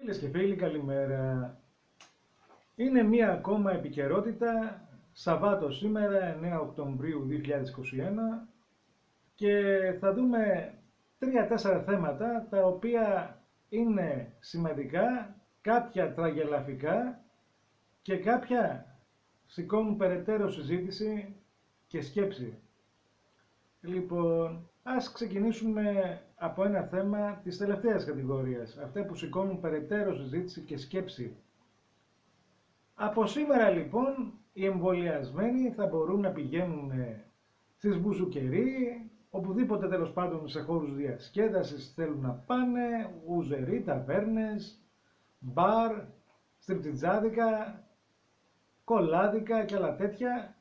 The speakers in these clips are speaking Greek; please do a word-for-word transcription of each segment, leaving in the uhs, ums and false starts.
Φίλες και φίλοι, καλημέρα. Είναι μία ακόμα επικαιρότητα, Σαββάτο σήμερα, εννέα Οκτωβρίου δύο χιλιάδες είκοσι ένα, και θα δούμε τρία-τέσσερα θέματα τα οποία είναι σημαντικά, κάποια τραγελαφικά και κάποια σηκώνουν περαιτέρω συζήτηση και σκέψη. Λοιπόν, ας ξεκινήσουμε από ένα θέμα της τελευταίας κατηγορίας, αυτά που σηκώνουν περαιτέρω συζήτηση και σκέψη. Από σήμερα λοιπόν οι εμβολιασμένοι θα μπορούν να πηγαίνουν στις μπουζουκερί, οπουδήποτε τέλος πάντων σε χώρους διασκέδασης θέλουν να πάνε, ουζερί, ταβέρνες, μπαρ, στριπτιτζάδικα, κολάδικα και άλλα τέτοια.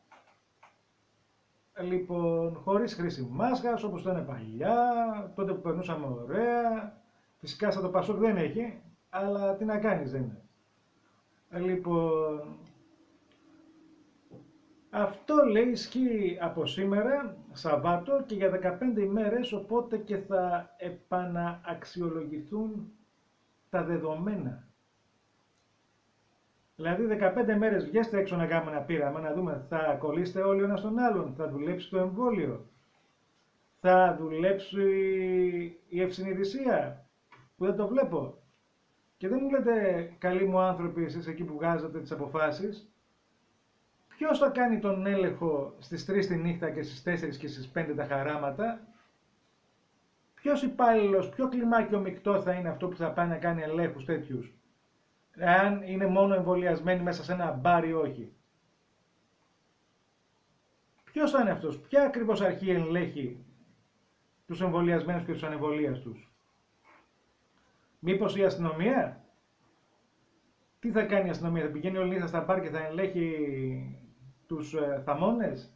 Λοιπόν, χωρίς χρήση μάσκας, όπως ήταν παλιά, τότε που περνούσαμε ωραία. Φυσικά σαν το Πασόκ δεν έχει, αλλά τι να κάνεις, δεν είναι. Λοιπόν, αυτό λέει ισχύει από σήμερα, Σαββάτο, και για δεκαπέντε ημέρες, οπότε και θα επανααξιολογηθούν τα δεδομένα. Δηλαδή δεκαπέντε μέρες βγαίνετε έξω να κάνουμε ένα πείραμα, να δούμε θα κολλήσετε όλοι ο ένας τον άλλον, θα δουλέψει το εμβόλιο, θα δουλέψει η ευσυνειδησία, που δεν το βλέπω. Και δεν μου λέτε καλοί μου άνθρωποι εσείς εκεί που βγάζετε τις αποφάσεις, ποιος θα κάνει τον έλεγχο στις τρεις τη νύχτα και στις τέσσερις και στις πέντε τα χαράματα, ποιος υπάλληλος, ποιο κλιμάκιο μεικτό θα είναι αυτό που θα πάει να κάνει ελέγχους τέτοιους, εάν είναι μόνο εμβολιασμένοι μέσα σε ένα μπάρ ή όχι. Ποιος θα είναι αυτός, ποια ακριβώς αρχή ελέγχει τους εμβολιασμένους και τους ανεμβολίαστους. Μήπως η αστυνομία? Τι θα κάνει η αστυνομία, θα πηγαίνει όλη νύχτα στα μπάρ και θα ελέγχει τους ε, θαμώνες?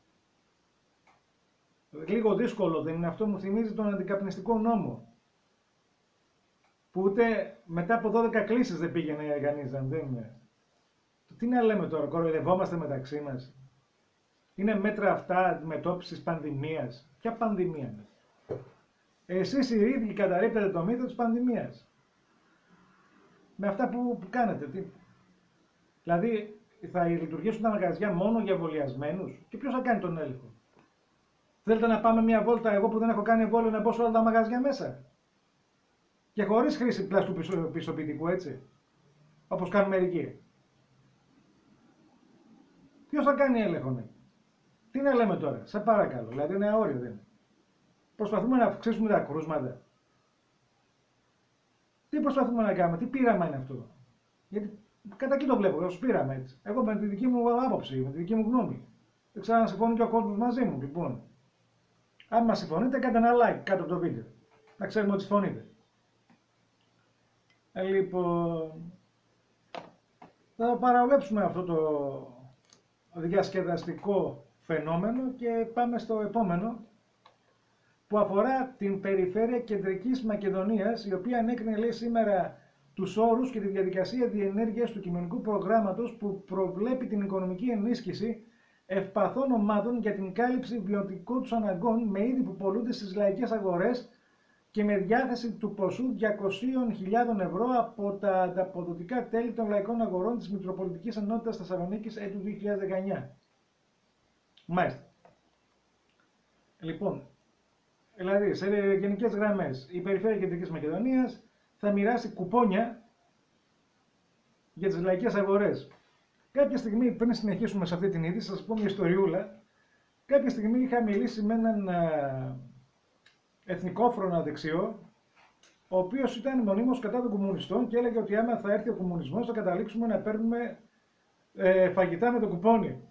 Λίγο δύσκολο δεν είναι αυτό, μου θυμίζει τον αντικαπνιστικό νόμο, που ούτε μετά από δώδεκα κλήσεις δεν πήγαινε κανείς, δεν είναι. Τι να λέμε τώρα, κοροϊδευόμαστε μεταξύ μας. Είναι μέτρα αυτά αντιμετώπισης πανδημίας. Ποια πανδημία είναι? Εσείς οι ίδιοι καταρρίπτετε το μύθο της πανδημίας. Με αυτά που, που κάνετε. Τι. Δηλαδή θα λειτουργήσουν τα μαγαζιά μόνο για εμβολιασμένους, και ποιος θα κάνει τον έλεγχο? Θέλετε να πάμε μια βόλτα, εγώ που δεν έχω κάνει εμβόλιο, να μπω σε όλα τα μαγαζιά μέσα? Και χωρίς χρήση πλαστού πιστοποιητικού, έτσι, όπως κάνουν μερικοί. Ποιος θα κάνει έλεγχο, ναι? Τι να λέμε τώρα, σε παρακαλώ, δηλαδή είναι αόριο, δεν είναι? Προσπαθούμε να αυξήσουμε τα κρούσματα. Τι προσπαθούμε να κάνουμε, τι πείραμα είναι αυτό? Γιατί κατά εκεί το βλέπω, ως πείραμα, έτσι. Εγώ με τη δική μου άποψη, με τη δική μου γνώμη. Δεν ξέρω αν συμφωνεί και ο κόσμος μαζί μου, λοιπόν. Αν συμφωνείτε, κάντε ένα like κάτω από το βίντεο, να ξέρουμε ότι συμφωνείτε. Λοιπόν, θα παραβλέψουμε αυτό το διασκεδαστικό φαινόμενο και πάμε στο επόμενο, που αφορά την περιφέρεια Κεντρικής Μακεδονίας, η οποία ανέκρινε, λέει, σήμερα τους όρους και τη διαδικασία διενέργειας του κειμενικού προγράμματος που προβλέπει την οικονομική ενίσχυση ευπαθών ομάδων για την κάλυψη βιωτικών τους αναγκών με είδη που πολλούνται στις λαϊκές αγορές και με διάθεση του ποσού διακόσιες χιλιάδες ευρώ από τα ανταποδοτικά τέλη των λαϊκών αγορών της Μητροπολιτικής Ενότητας Θεσσαλονίκης έτου δύο χιλιάδες δεκαεννιά. Μάλιστα. Λοιπόν, δηλαδή σε γενικές γραμμές η Περιφέρεια Κεντρικής Μακεδονίας θα μοιράσει κουπόνια για τις λαϊκές αγορές. Κάποια στιγμή, πριν συνεχίσουμε σε αυτή την είδηση, θα σας πω μια ιστοριούλα. Κάποια στιγμή είχα μιλήσει με έναν εθνικόφρονα δεξιό, ο οποίος ήταν μονίμως κατά των κομμουνιστών και έλεγε ότι άμα θα έρθει ο κομμουνισμός θα καταλήξουμε να παίρνουμε ε, φαγητά με το κουπόνι.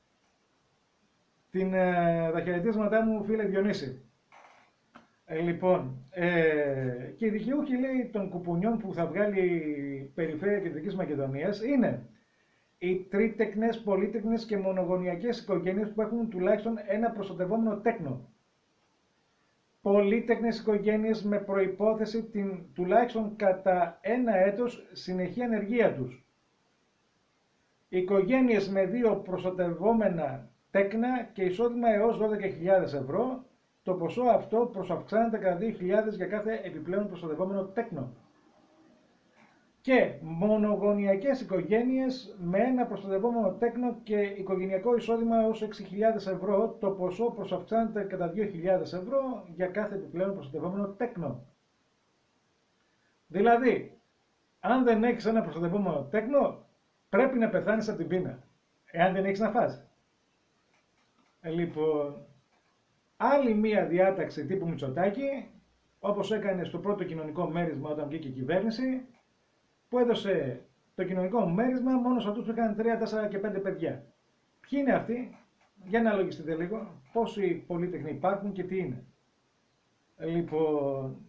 Την ε, τα χαιρετίσματά μου, φίλε Διονύση. Ε, λοιπόν, ε, και οι δικαιούχοι, λέει, των κουπουνιών που θα βγάλει η Περιφέρεια Κεντρικής Μακεδονίας είναι οι τρίτεκνες, πολύτεκνες και μονογονιακές οικογένειες που έχουν τουλάχιστον ένα προστατευόμενο τέκνο. Πολύτεκνες οικογένειες με προϋπόθεση την τουλάχιστον κατά ένα έτος συνεχή ανεργία τους. Οικογένειες με δύο προστατευόμενα τέκνα και εισόδημα έως δώδεκα χιλιάδες ευρώ, το ποσό αυτό προσαυξάνεται κατά δύο χιλιάδες για κάθε επιπλέον προστατευόμενο τέκνο. και μονογονεϊκές οικογένειες με ένα προστατευόμενο τέκνο και οικογενειακό εισόδημα ως έξι χιλιάδες ευρώ. Το ποσό προσαυξάνεται κατά δύο χιλιάδες ευρώ για κάθε επιπλέον προστατευόμενο τέκνο. Δηλαδή, αν δεν έχεις ένα προστατευόμενο τέκνο, πρέπει να πεθάνεις από την πείνα, εάν δεν έχεις να φας. Ε, λοιπόν, άλλη μία διάταξη τύπου Μητσοτάκη, όπως έκανε στο πρώτο κοινωνικό μέρισμα όταν βγήκε η κυβέρνηση, που έδωσε το κοινωνικό μέρισμα μόνο σε αυτούς που είχαν τρία, τέσσερα και πέντε παιδιά. Ποιοι είναι αυτοί? Για να λογιστείτε λίγο πόσοι πολύτεχνοι υπάρχουν και τι είναι. Λοιπόν,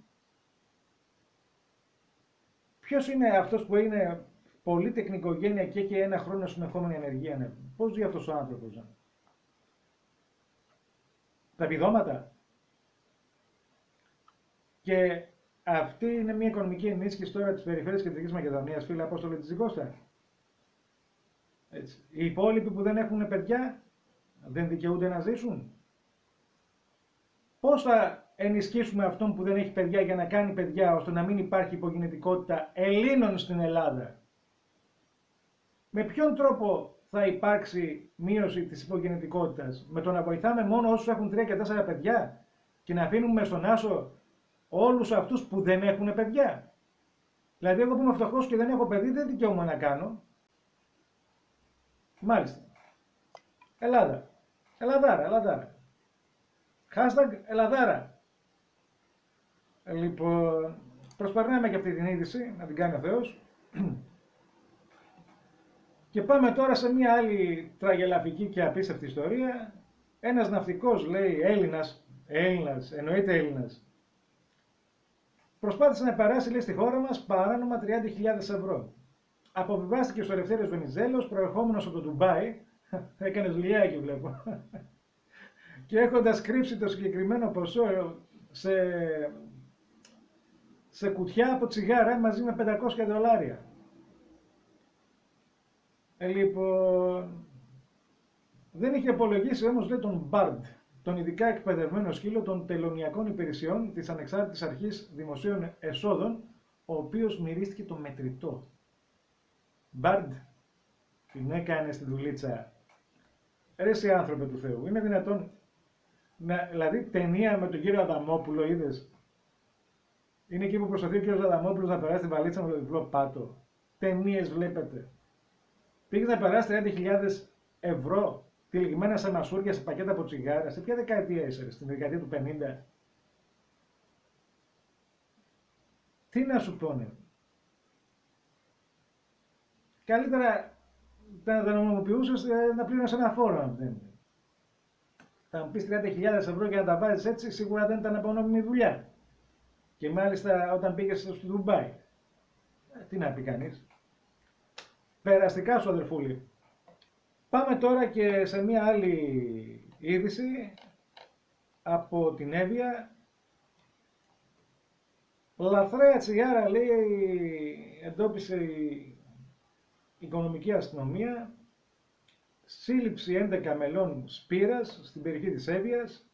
ποιος είναι αυτός που είναι πολύτεχνη οικογένεια και έχει ένα χρόνο συνεχόμενη ανεργία? Ναι. Πώς ζει αυτός ο άνθρωπος? Τα επιδόματα. Και αυτή είναι μια οικονομική ενίσχυση τώρα της περιφέρειας Κεντρικής Μακεδονίας, φίλε Απόστολε της Ζυγώστα. Έτσι. Οι υπόλοιποι που δεν έχουν παιδιά δεν δικαιούνται να ζήσουν. Πώς θα ενισχύσουμε αυτόν που δεν έχει παιδιά για να κάνει παιδιά, ώστε να μην υπάρχει υπογεννητικότητα Ελλήνων στην Ελλάδα? Με ποιον τρόπο θα υπάρξει μείωση της υπογεννητικότητας? Με το να βοηθάμε μόνο όσους έχουν τρία και τέσσερα παιδιά και να αφήνουμε στον άσο όλους αυτούς που δεν έχουν παιδιά? Δηλαδή, εγώ που είμαι φτωχός και δεν έχω παιδί, δεν δικαιούμαι να κάνω. Μάλιστα. Ελλάδα. Ελλαδάρα, Ελλαδάρα. Hashtag Ελλαδάρα. Λοιπόν, προσπερνάμε και αυτή την είδηση, να την κάνει ο Θεός. Και πάμε τώρα σε μια άλλη τραγελαφική και απίστευτη ιστορία. Ένας ναυτικός, λέει, Έλληνας, Έλληνας, εννοείται Έλληνας, προσπάθησε να περάσει, λέει, στη χώρα μας παράνομα τριάντα χιλιάδες ευρώ. Αποβιβάστηκε στο Ελευθέριος Βενιζέλος, προερχόμενος από το Ντουμπάι. Έκανε δουλειά εκεί, βλέπω. Και έχοντας κρύψει το συγκεκριμένο ποσό σε, σε κουτιά από τσιγάρα μαζί με πεντακόσια δολάρια. Ε, λοιπόν, δεν είχε απολογίσει όμως, λέει, τον Μπαρντ, τον ειδικά εκπαιδευμένο σκύλο των τελωνειακών υπηρεσιών της Ανεξάρτητης Αρχής Δημοσίων Εσόδων, ο οποίος μυρίστηκε το μετρητό. Μπαρντ, την έκανε στη δουλίτσα. Ρε εσύ άνθρωπε του Θεού, είναι δυνατόν να, δηλαδή ταινία με τον κύριο Αδαμόπουλο, είδες? Είναι εκεί που προσπαθεί ο κύριος Αδαμόπουλος να περάσει την βαλίτσα με το διπλό πάτο. Ταινίες βλέπετε. Πήγες να περάσει τριάντα χιλιάδες ευρώ τυλιγμένα σε μασούρια, σε πακέτα από τσιγάρα? Σε ποια δεκαετία είσαι? Στην δεκαετία του πενήντα? Τι να σου πούνε? Καλύτερα να τα νομιμοποιούσες, να πλήρωνες ένα φόρο, αν δεν. Θα μου πεις τριάντα χιλιάδες ευρώ για να τα βάζεις έτσι, σίγουρα δεν ήταν από νόμιμη δουλειά. Και μάλιστα όταν πήγες στο Ντουμπάι. Ε, τι να πει κανείς. Περαστικά σου, αδερφούλη. Πάμε τώρα και σε μια άλλη είδηση από την Εύβοια. Λαθρέα τσιγάρα, λέει, εντόπισε η οικονομική αστυνομία. Σύλληψη έντεκα μελών Σπύρας στην περιοχή της Εύβοιας.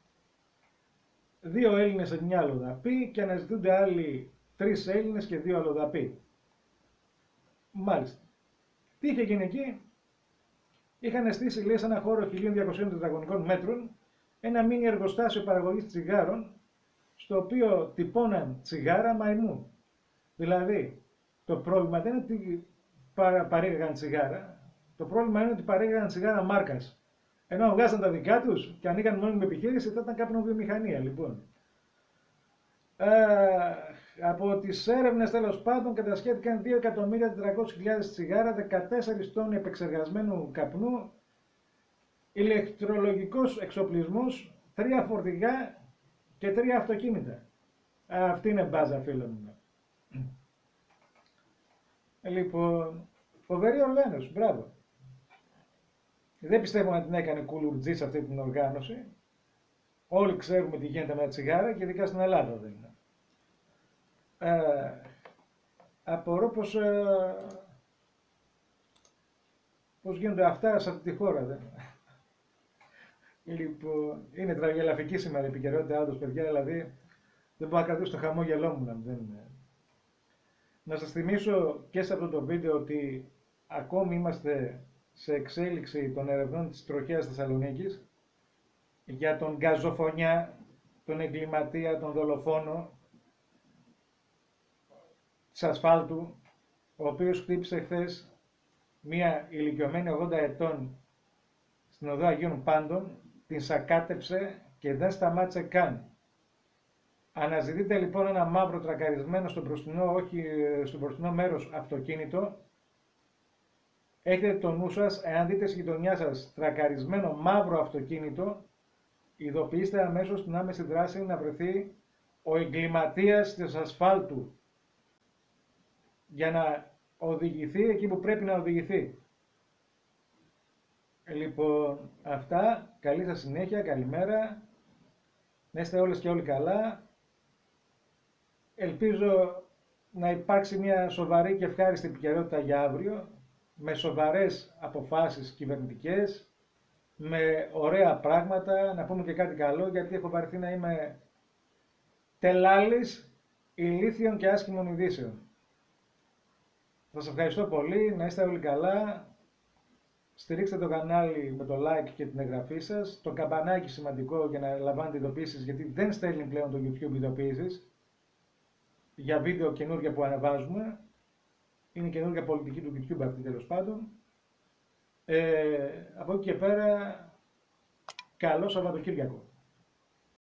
Δύο Έλληνες και μια αλλοδαπή και αναζητούνται άλλοι τρεις Έλληνες και δύο αλλοδαπή. Μάλιστα. Τι είχε γίνει εκεί? Είχαν στήσει, λέει, σε ένα χώρο χίλια διακοσίων τετραγωνικών μέτρων ένα μίνι εργοστάσιο παραγωγής τσιγάρων, στο οποίο τυπώναν τσιγάρα μαϊμού. Δηλαδή, το πρόβλημα δεν είναι ότι παρα, παρήγαγαν τσιγάρα, το πρόβλημα είναι ότι παρήγαγαν τσιγάρα μάρκας. Ενώ αν βγάζαν τα δικά τους και ανοίγαν μόνιμη επιχείρηση, θα ήταν κάποια βιομηχανία, λοιπόν. Ε, από τις έρευνες, τέλος πάντων, κατασχέθηκαν δύο εκατομμύρια τετρακόσιες χιλιάδες τσιγάρα, δεκατέσσερις τόνοι επεξεργασμένου καπνού, ηλεκτρολογικός εξοπλισμός, τρία φορτηγά και τρία αυτοκίνητα. Αυτή είναι μπάζα, φίλε μου. Λοιπόν, φοβερή οργάνωση, μπράβο. Δεν πιστεύω να την έκανε κουλουρτζής αυτή την οργάνωση. Όλοι ξέρουμε τι γίνεται με τα τσιγάρα και ειδικά στην Ελλάδα δεν είναι. Ε, απορώ πως, ε, πως γίνονται αυτά σε αυτή τη χώρα. Δεν. Λοιπόν, είναι τραγελαφική σήμερα η επικαιρότητα, όντως, παιδιά, δηλαδή δεν μπορώ να κρατήσω το χαμόγελό μου να δεν είναι. Να σας θυμίσω και σε αυτό το βίντεο ότι ακόμη είμαστε σε εξέλιξη των ερευνών της τροχέας Θεσσαλονίκης για τον γκαζοφωνιά, τον εγκληματία, τον δολοφόνο της ασφάλτου, ο οποίος χτύπησε χθες μία ηλικιωμένη ογδόντα ετών στην οδό Αγίων Πάντων, την σακάτεψε και δεν σταμάτησε καν. Αναζητείτε λοιπόν ένα μαύρο τρακαρισμένο στο μπροστινό, όχι στο μπροστινό μέρος αυτοκίνητο. Έχετε το νου σας, εάν δείτε στη γειτονιά σας τρακαρισμένο μαύρο αυτοκίνητο, ειδοποιήστε αμέσως την άμεση δράση να βρεθεί ο εγκληματίας της ασφάλτου για να οδηγηθεί εκεί που πρέπει να οδηγηθεί. Λοιπόν, αυτά. Καλή σας συνέχεια, καλημέρα. Να είστε όλες και όλοι καλά. Ελπίζω να υπάρξει μια σοβαρή και ευχάριστη επικαιρότητα για αύριο, με σοβαρές αποφάσεις κυβερνητικές, με ωραία πράγματα. Να πούμε και κάτι καλό, γιατί έχω βαρεθεί να είμαι τελάλης ηλίθιων και άσχημων ειδήσεων. Σας ευχαριστώ πολύ, να είστε όλοι καλά. Στηρίξτε το κανάλι με το like και την εγγραφή σας. Το καμπανάκι σημαντικό για να λαμβάνετε ειδοποιήσεις, γιατί δεν στέλνει πλέον το YouTube ειδοποιήσεις για βίντεο καινούργια που ανεβάζουμε. Είναι καινούργια πολιτική του YouTube αυτή, τέλος πάντων. Ε, από εκεί και πέρα, καλό Σαββατοκύριακο.